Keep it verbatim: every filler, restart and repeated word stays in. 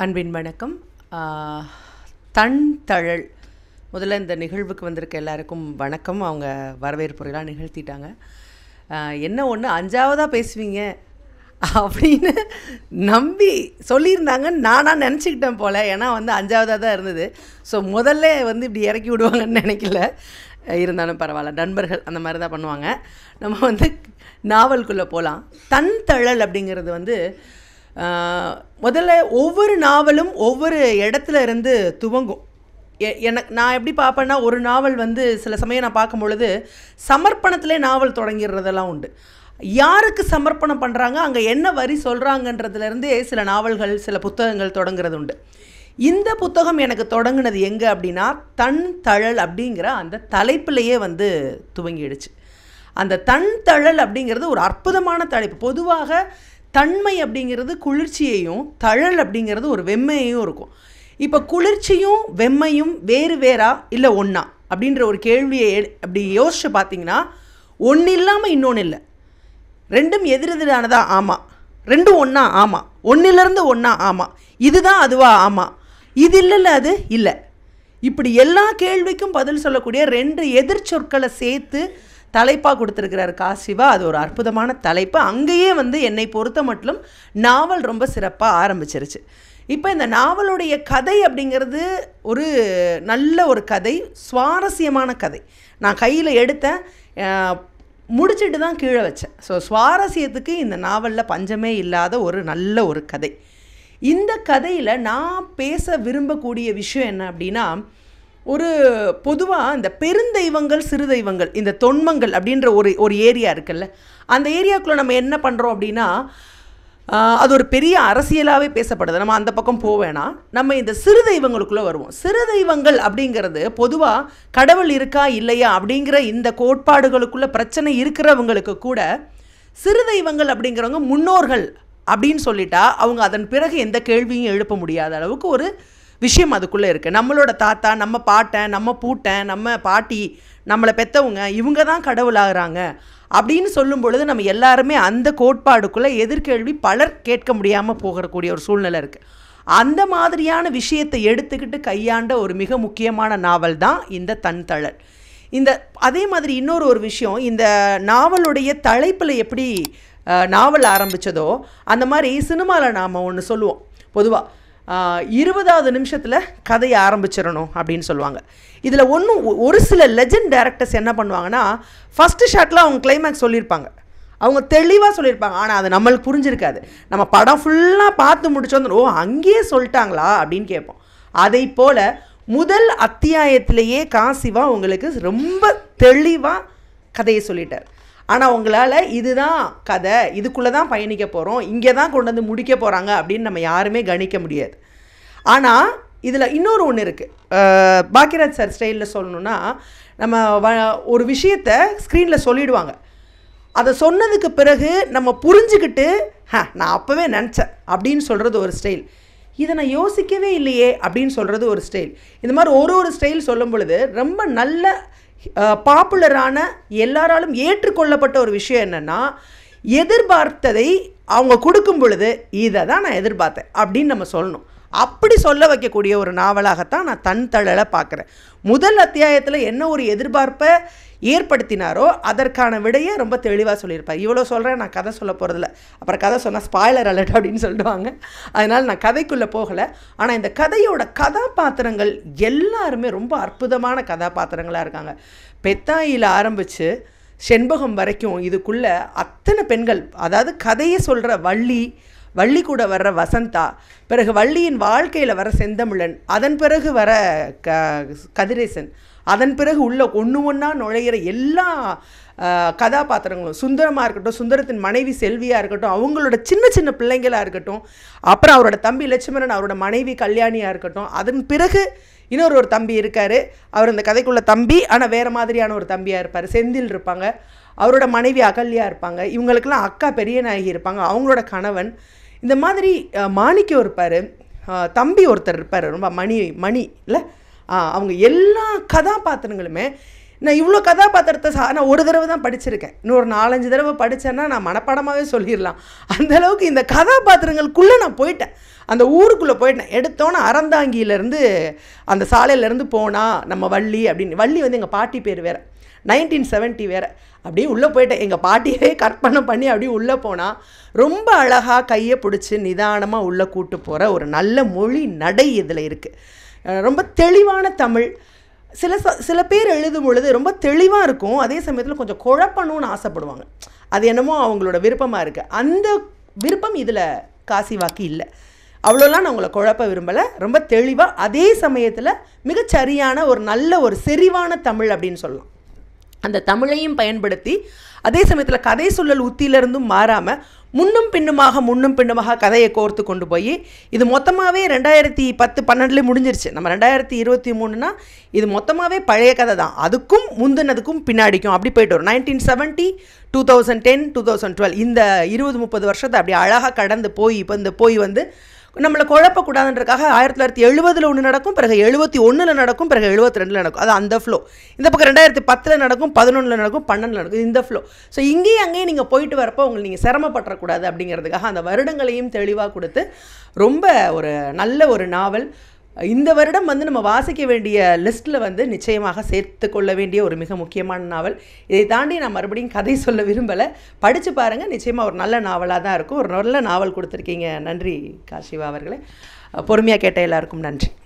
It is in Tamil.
அன்பின் வணக்கம். தன் தழல் முதல்ல இந்த நிகழ்வுக்கு வந்திருக்க எல்லாருக்கும் வணக்கம். அவங்க வரவேற்புரையெல்லாம் நிகழ்த்திட்டாங்க. என்ன ஒன்று அஞ்சாவதாக பேசுவீங்க அப்படின்னு நம்பி சொல்லியிருந்தாங்க. நானாக நினச்சிக்கிட்டேன் போல். ஏன்னா வந்து அஞ்சாவதாக தான் இருந்தது. ஸோ முதல்ல வந்து இப்படி இறக்கி விடுவாங்கன்னு நினைக்கல. இருந்தாலும் பரவாயில்ல, நண்பர்கள் அந்த மாதிரி தான் பண்ணுவாங்க. நம்ம வந்து நாவலுக்குள்ளே போகலாம். தன் தழல் அப்படிங்கிறது வந்து முதல்ல ஒவ்வொரு நாவலும் ஒவ்வொரு இடத்துல இருந்து துவங்கும். எ எனக்கு நான் எப்படி பார்ப்பேன்னா, ஒரு நாவல் வந்து சில சமயம் நான் பார்க்கும் பொழுது சமர்ப்பணத்திலே நாவல் தொடங்கிடுறதெல்லாம் உண்டு. யாருக்கு சமர்ப்பணம் பண்ணுறாங்க, அங்கே என்ன வரி சொல்கிறாங்கன்றதுலேருந்தே சில நாவல்கள் சில புத்தகங்கள் தொடங்குறது உண்டு. இந்த புத்தகம் எனக்கு தொடங்கினது எங்கே அப்படின்னா, தன் தழல் அப்படிங்கிற அந்த தலைப்பிலேயே வந்து துவங்கிடுச்சு. அந்த தன் தழல் அப்படிங்கிறது ஒரு அற்புதமான தலைப்பு. பொதுவாக தன்மை அப்படிங்கிறது குளிர்ச்சியையும், தழல் அப்படிங்கிறது ஒரு வெம்மையையும் இருக்கும். இப்போ குளிர்ச்சியும் வெம்மையும் வேறு வேறா இல்லை ஒன்றா அப்படின்ற ஒரு கேள்வியை அப்படி யோசிச்சு பார்த்தீங்கன்னா, ஒன்று இல்லாமல் இன்னொன்று இல்லை, ரெண்டும் எதிரெதிரானதா? ஆமாம். ரெண்டும் ஒன்றா? ஆமாம். ஒன்றிலேருந்து ஒன்றா? ஆமாம். இதுதான் அதுவா? ஆமாம். இது இல்லைல்ல, அது இல்லை. இப்படி எல்லா கேள்விக்கும் பதில் சொல்லக்கூடிய ரெண்டு எதிர்ச்சொற்களை சேர்த்து தலைப்பாக கொடுத்துருக்கிறார் காசிவா. அது ஒரு அற்புதமான தலைப்பு. அங்கேயே வந்து என்னை பொறுத்த மட்டும் நாவல் ரொம்ப சிறப்பாக ஆரம்பிச்சிருச்சு. இப்போ இந்த நாவலுடைய கதை அப்படிங்கிறது ஒரு நல்ல ஒரு கதை, சுவாரஸ்யமான கதை. நான் கையில் எடுத்தேன், முடிச்சுட்டு தான் கீழே வச்சேன். ஸோ சுவாரஸ்யத்துக்கு இந்த நாவலில் பஞ்சமே இல்லாத ஒரு நல்ல ஒரு கதை. இந்த கதையில் நான் பேச விரும்பக்கூடிய விஷயம் என்ன அப்படின்னா, ஒரு பொதுவாக இந்த பெருந்தெய்வங்கள் சிறு தெய்வங்கள், இந்த தொன்மங்கள் அப்படின்ற ஒரு ஒரு ஏரியா இருக்குல்ல, அந்த ஏரியாவுக்குள்ளே நம்ம என்ன பண்ணுறோம் அப்படின்னா, அது ஒரு பெரிய அரசியலாகவே பேசப்படுது. நம்ம அந்த பக்கம் போவேனா, நம்ம இந்த சிறு தெய்வங்களுக்குள்ளே வருவோம். சிறு தெய்வங்கள் அப்படிங்கிறது பொதுவாக கடவுள் இருக்கா இல்லையா அப்படிங்கிற இந்த கோட்பாடுகளுக்குள்ளே பிரச்சனை இருக்கிறவங்களுக்கு கூட சிறு தெய்வங்கள் அப்படிங்கிறவங்க முன்னோர்கள் அப்படின்னு சொல்லிட்டா அவங்க அதன் பிறகு எந்த கேள்வியும் எழுப்ப முடியாத அளவுக்கு ஒரு விஷயம் அதுக்குள்ளே இருக்குது. நம்மளோட தாத்தா, நம்ம பாட்டன், நம்ம பூட்டன், நம்ம பாட்டி, நம்மளை பெற்றவங்க, இவங்க தான் கடவுளாகிறாங்க அப்படின்னு சொல்லும் பொழுது நம்ம எல்லாருமே அந்த கோட்பாடுக்குள்ளே எதிர்கேள்வி பலர் கேட்க முடியாமல் போகக்கூடிய ஒரு சூழ்நிலை இருக்குது. அந்த மாதிரியான விஷயத்தை எடுத்துக்கிட்டு கையாண்ட ஒரு மிக முக்கியமான நாவல் தான் இந்த தன் தழல். இந்த அதே மாதிரி இன்னொரு ஒரு விஷயம், இந்த நாவலுடைய தலைப்பில் எப்படி நாவல் ஆரம்பித்ததோ அந்த மாதிரி சினிமாவில் நாம் ஒன்று சொல்லுவோம். பொதுவாக இருபதாவது நிமிஷத்தில் கதையை ஆரம்பிச்சிடணும் அப்படின்னு சொல்லுவாங்க. இதில் ஒன்றும் ஒரு சில லெஜண்ட் டைரக்டர்ஸ் என்ன பண்ணுவாங்கன்னா, ஃபஸ்ட்டு ஷாட்டில் அவங்க கிளைமேக்ஸ் சொல்லியிருப்பாங்க, அவங்க தெளிவாக சொல்லியிருப்பாங்க. ஆனால் அது நம்மளுக்கு புரிஞ்சிருக்காது. நம்ம படம் ஃபுல்லாக பார்த்து முடிச்சோம், ஓ அங்கேயே சொல்லிட்டாங்களா அப்படின்னு கேட்போம். அதை போல் முதல் அத்தியாயத்திலேயே காசிவா உங்களுக்கு ரொம்ப தெளிவாக கதையை சொல்லிட்டார். ஆனால் உங்களால் இதுதான் கதை, இதுக்குள்ளே தான் பயணிக்க போகிறோம், இங்கே தான் கொண்டு வந்து முடிக்க போகிறாங்க அப்படின்னு நம்ம யாருமே கணிக்க முடியாது. ஆனால் இதில் இன்னொரு ஒன்று இருக்குது. பாக்கியராஜ் சார் ஸ்டைலில் சொல்லணுன்னா, நம்ம வ ஒரு விஷயத்தை ஸ்க்ரீனில் சொல்லிவிடுவாங்க. அதை சொன்னதுக்கு பிறகு நம்ம புரிஞ்சுக்கிட்டு, ஹ நான் அப்போவே நினச்சேன் அப்படின்னு சொல்கிறது ஒரு ஸ்டைல். இதை நான் யோசிக்கவே இல்லையே அப்படின்னு சொல்கிறது ஒரு ஸ்டைல். இந்த மாதிரி ஒரு ஒரு ஸ்டைல் சொல்லும் பொழுது ரொம்ப நல்ல பாப்புலரான எல்லாராலும் ஏற்றுக்கொள்ளப்பட்ட ஒரு விஷயம் என்னென்னா, எதிர்பார்த்ததை அவங்க கொடுக்கும் பொழுது இதை தான் நான் எதிர்பார்த்தேன் அப்படின்னு நம்ம சொல்லணும். அப்படி சொல்ல வைக்கக்கூடிய ஒரு நாவலாகத்தான் நான் தன் தழலை பார்க்குறேன். முதல் அத்தியாயத்தில் என்ன ஒரு எதிர்பார்ப்பை ஏற்படுத்தினாரோ அதற்கான விடையை ரொம்ப தெளிவாக சொல்லியிருப்பார். இவ்வளோ சொல்கிறேன், நான் கதை சொல்ல போகிறதில்ல. அப்புறம் கதை சொன்னால் ஸ்பாய்லர் அலர்ட் அப்படின்னு சொல்லிடுவாங்க. அதனால் நான் கதைக்குள்ளே போகலை. ஆனால் இந்த கதையோட கதாபாத்திரங்கள் எல்லாருமே ரொம்ப அற்புதமான கதாபாத்திரங்களாக இருக்காங்க. பெத்தாயில் ஆரம்பித்து செண்பகம் வரைக்கும் இதுக்குள்ளே அத்தனை பெண்கள், அதாவது கதையை சொல்கிற வள்ளி, வள்ளி கூட வர்ற வசந்தா, பிறகு வள்ளியின் வாழ்க்கையில் வர செந்தமிழன், அதன் பிறகு வர க கதிரேசன், அதன் பிறகு உள்ள ஒன்று ஒன்றா நுழையிற எல்லா கதாபாத்திரங்களும், சுந்தரமாக இருக்கட்டும், சுந்தரத்தின் மனைவி செல்வியாக இருக்கட்டும், அவங்களோட சின்ன சின்ன பிள்ளைங்களாக இருக்கட்டும், அப்புறம் அவரோட தம்பி லட்சுமணன், அவரோட மனைவி கல்யாணியாக இருக்கட்டும், அதன் பிறகு இன்னொரு ஒரு தம்பி இருக்கார், அவர் இந்த கதைக்குள்ள தம்பி ஆனால் வேறு மாதிரியான ஒரு தம்பியாக இருப்பார், செந்தில் இருப்பாங்க, அவரோட மனைவி அகல்யா இருப்பாங்க, இவங்களுக்கெல்லாம் அக்கா பெரிய நாயகி இருப்பாங்க, அவங்களோட கணவன், இந்த மாதிரி மாணிக்கம் இருப்பார், தம்பி ஒருத்தர் இருப்பார் ரொம்ப மணி மணி இல்லை, அவங்க எல்லா கதாபாத்திரங்களுமே நான் இவ்வளோ கதாபாத்திரத்தை சா நான் ஒரு தடவை தான் படிச்சிருக்கேன். இன்னொரு நாலஞ்சு தடவை படித்தேன்னா நான் மனப்பாடமாகவே சொல்லிடலாம். அந்தளவுக்கு இந்த கதாபாத்திரங்களுக்குள்ளே நான் போயிட்டேன். அந்த ஊருக்குள்ளே போயிட்டேன். எடுத்தோன்னே அறந்தாங்கியிலேருந்து அந்த சாலையிலேருந்து போனால் நம்ம வள்ளி அப்படின்னு, வள்ளி வந்து எங்கள் பாட்டி பேர் வேறு, நைன்டீன் செவன்ட்டி வேறு. அப்படியே உள்ளே போயிட்டேன். எங்கள் பாட்டியே கற்பனை பண்ணி அப்படியே உள்ளே போனால் ரொம்ப அழகாக கையை பிடிச்சி நிதானமாக உள்ளே கூட்டு போகிற ஒரு நல்ல மொழி நடை இதில் இருக்குது. ரொம்ப தெளிவான தமிழ். சில ச சில பேர் எழுதும் பொழுது ரொம்ப தெளிவாக இருக்கும், அதே சமயத்தில் கொஞ்சம் குழப்பணும்னு ஆசைப்படுவாங்க. அது என்னமோ அவங்களோட விருப்பமாக இருக்குது. அந்த விருப்பம் இதில் காசி வாக்கி இல்லை. அவ்வளோலாம் நான் உங்களை குழப்ப விரும்பலை. ரொம்ப தெளிவாக, அதே சமயத்தில் மிகச்சரியான ஒரு நல்ல ஒரு செறிவான தமிழ் அப்படின்னு சொல்லலாம். அந்த தமிழையும் பயன்படுத்தி அதே சமயத்தில் கதை சொல்லல் உத்தியிலிருந்தும் மாறாமல் முன்னும் பின்னுமாக முன்னும் பின்னுமாக கதையை கோர்த்து கொண்டு போய், இது மொத்தமாகவே ரெண்டாயிரத்தி பத்து பன்னெண்டுலேயே முடிஞ்சிருச்சு. நம்ம ரெண்டாயிரத்தி இருபத்தி மூணுனா இது மொத்தமாகவே பழைய கதை தான். அதுக்கும் முந்தினதுக்கும் பின்னாடிக்கும் அப்படி போய்ட்டு வரும். Nineteen seventy two thousand ten two thousand twelve இந்த இருபது முப்பது வருஷத்தை அப்படி அழகாக கடந்து போய் இப்போ இந்த போய் வந்து நம்மளை குழப்பக்கூடாதுன்றதுக்காக ஆயிரத்தி தொள்ளாயிரத்தி எழுபதில் ஒன்று நடக்கும், பிறகு எழுபத்தி ஒன்றில் நடக்கும், பிறகு எழுபத்தி ரெண்டில் நடக்கும். அது அந்த ஃப்ளோ. இந்த பக்கம் ரெண்டாயிரத்தி பத்தில் நடக்கும், பதினொன்றில் நடக்கும், பன்னெண்டில் நடக்கும், இந்த ஃப்ளோ. ஸோ இங்கேயும் அங்கேயும் நீங்கள் போயிட்டு வரப்போ உங்களுக்கு நீங்கள் சிரமப்படக்கூடாது அப்படிங்கிறதுக்காக அந்த வருடங்களையும் தெளிவாக கொடுத்து ரொம்ப ஒரு நல்ல ஒரு நாவல். இந்த வருடம் வந்து நம்ம வாசிக்க வேண்டிய லிஸ்ட்டில் வந்து நிச்சயமாக சேர்த்து கொள்ள வேண்டிய ஒரு மிக முக்கியமான நாவல். இதை தாண்டி நான் மறுபடியும் கதை சொல்ல விரும்பலை. படித்து பாருங்கள், நிச்சயமாக ஒரு நல்ல நாவலாக தான் இருக்கும். ஒரு நல்ல நாவல் கொடுத்துருக்கீங்க. நன்றி காசிவா அவர்களே. பொறுமையாக கேட்ட எல்லாருக்கும் நன்றி.